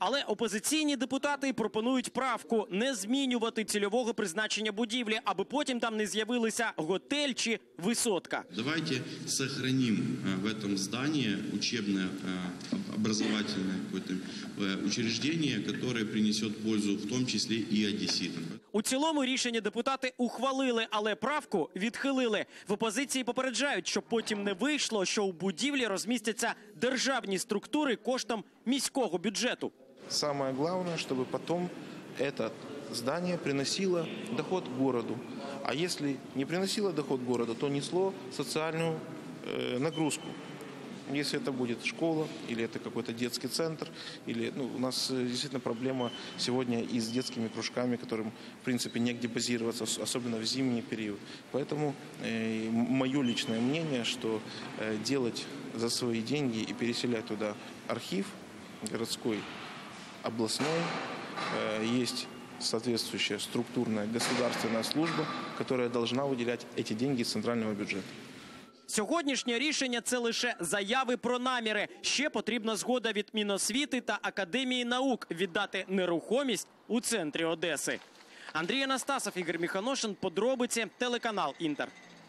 Speaker 24: Але опозиційні депутати пропонують правку не змінювати цільового призначення будівлі, аби потім там не з'явилися готель чи висотка.
Speaker 2: Давайте сохраним в этом здании учебное образовательное какое-то учреждение, которое принесет пользу в том числе и одесситам.
Speaker 24: У цілому рішення депутати ухвалили, але правку відхилили. В опозиції попереджають, щоб потім не вийшло, що у будівлі розмістяться державні структури коштом міського бюджету.
Speaker 3: Самое главное, чтобы потом это здание приносило доход городу. А если не приносило доход городу, то несло социальную э, нагрузку. Если это будет школа, или это какой-то детский центр, или ну, у нас действительно проблема сегодня и с детскими кружками, которым, в принципе, негде базироваться, особенно в зимний период. Поэтому э, мое личное мнение, что э, делать за свои деньги и переселять туда архив городской, областной, э, есть соответствующая структурная государственная служба, которая должна выделять эти деньги из центрального бюджета.
Speaker 24: Сьогоднішнє рішення – це лише заяви про наміри. Ще потрібна згода від Міносвіти та Академії наук віддати нерухомість у центрі Одеси. Андрій Анастасов, Ігор Міханошин, подробиці, телеканал «Інтер».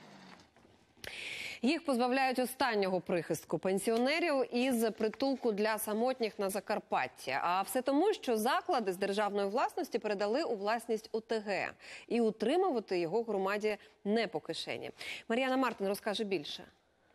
Speaker 1: Їх позбавляють останнього прихистку пенсіонерів із притулку для самотніх на Закарпатті. А все тому, що заклади з державної власності передали у власність О Те Ге. І утримувати його громаді не по кишені. Мар'яна Мартин розкаже більше.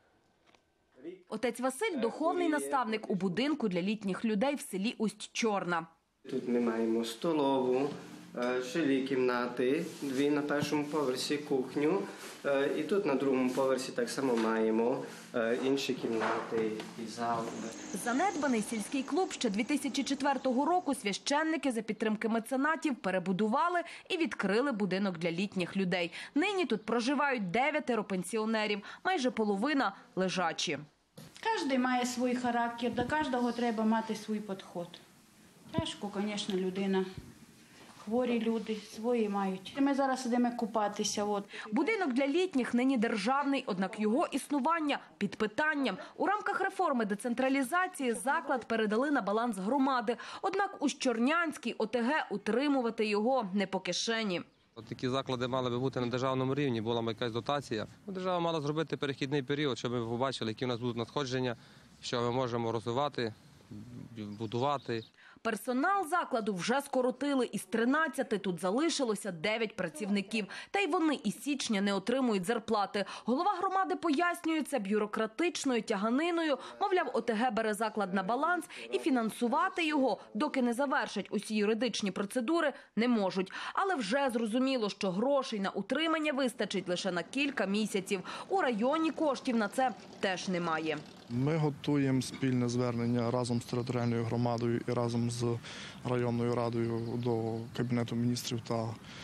Speaker 4: Отець Василь – духовний наставник у будинку для літніх людей в селі Усть-Чорна.
Speaker 8: Тут ми маємо столову, жилі кімнати, дві на першому поверсі, кухню. І тут на другому поверсі так само маємо інші кімнати і зал.
Speaker 4: Занедбаний сільський клуб ще дві тисячі четвертого року священники за підтримки меценатів перебудували і відкрили будинок для літніх людей. Нині тут проживають дев'ятеро пенсіонерів, майже половина – лежачі.
Speaker 10: Кожен має свій характер, до кожного треба мати свій підхід. Тяжко, звісно, людина. Хворі люди свої мають. Ми зараз ідемо купатися. От.
Speaker 4: Будинок для літніх нині державний, однак його існування під питанням. У рамках реформи децентралізації заклад передали на баланс громади. Однак у Щорнянській О Те Ге утримувати його не по кишені.
Speaker 11: Такі заклади мали би бути на державному рівні, була б якась дотація. Держава мала зробити перехідний період, щоб ми побачили, які у нас будуть надходження, що ми можемо розвивати, будувати.
Speaker 4: Персонал закладу вже скоротили. Із тринадцяти тут залишилося дев'ять працівників. Та й вони із січня не отримують зарплати. Голова громади пояснює це бюрократичною тяганиною. Мовляв, О Те Ге бере заклад на баланс і фінансувати його, доки не завершать усі юридичні процедури, не можуть. Але вже зрозуміло, що грошей на утримання вистачить лише на кілька місяців. У районі коштів на це теж немає.
Speaker 12: Ми готуємо спільне звернення разом з територіальною громадою і разом з районною радою до Кабінету міністрів та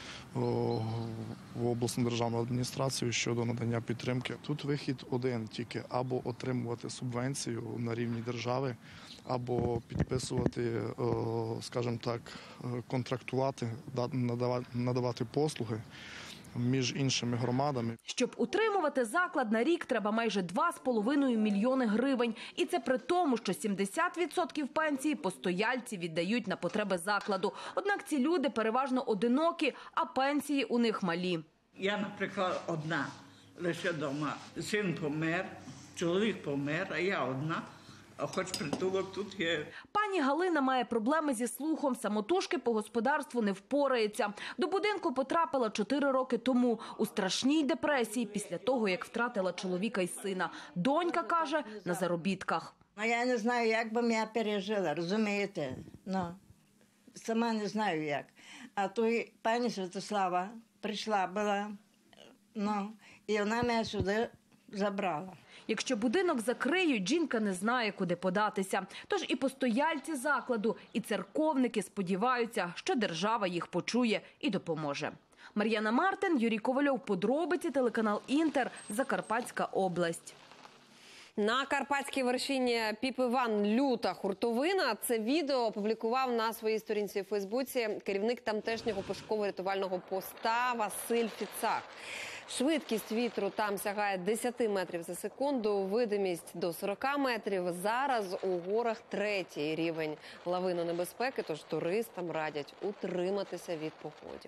Speaker 12: в обласну державну адміністрацію щодо надання підтримки. Тут вихід один тільки – або отримувати субвенцію на рівні держави, або підписувати, скажімо так, контрактувати, надавати послуги між іншими громадами.
Speaker 4: Щоб утримувати заклад на рік, треба майже два з половиною мільйони гривень. І це при тому, що сімдесят відсотків пенсії постояльці віддають на потреби закладу. Однак ці люди переважно одинокі, а пенсії у них малі.
Speaker 16: Я, наприклад, одна лише вдома. Син помер, чоловік помер, а я одна. А хоч притулок тут є.
Speaker 4: Пані Галина має проблеми зі слухом. Самотужки по господарству не впорається. До будинку потрапила чотири роки тому. У страшній депресії після того, як втратила чоловіка і сина. Донька, каже, на заробітках.
Speaker 25: Ну, я не знаю, як би я пережила, розумієте? Ну, сама не знаю, як. А той пані Святослава прийшла була, ну, і вона мене сюди забрала.
Speaker 4: Якщо будинок закриють, жінка не знає, куди податися. Тож і постояльці закладу, і церковники сподіваються, що держава їх почує і допоможе. Мар'яна Мартин, Юрій Ковальов, подробиці, телеканал «Інтер», Закарпатська область.
Speaker 1: На Карпатській вершині Піп-Іван люта хуртовина. Це відео опублікував на своїй сторінці у Фейсбуці керівник тамтешнього пошуково-рятувального поста Василь Фіцак. Швидкість вітру там сягає десять метрів за секунду, видимість до сорок метрів. Зараз у горах третій рівень лавинонебезпеки, тож туристам радять утриматися від походів.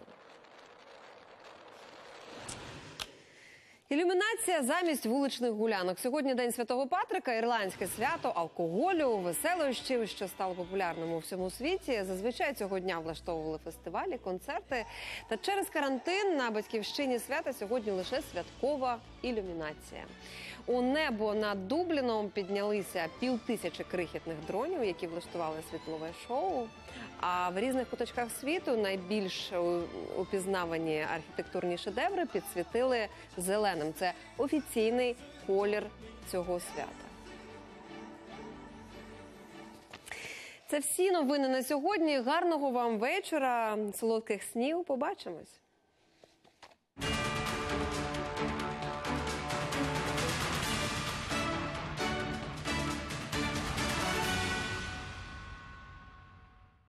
Speaker 1: Ілюмінація замість вуличних гулянок. Сьогодні День Святого Патрика, ірландське свято алкоголю, веселощів, що стало популярним у всьому світі. Зазвичай цього дня влаштовували фестивалі, концерти. Та через карантин на батьківщині свята сьогодні лише святкова ілюмінація. У небо над Дубліном піднялися півтисячі крихітних дронів, які влаштували світлове шоу. А в різних куточках світу найбільш упізнавані архітектурні шедеври підсвітили зеленим. Це офіційний колір цього свята. Це всі новини на сьогодні. Гарного вам вечора, солодких снів. Побачимось.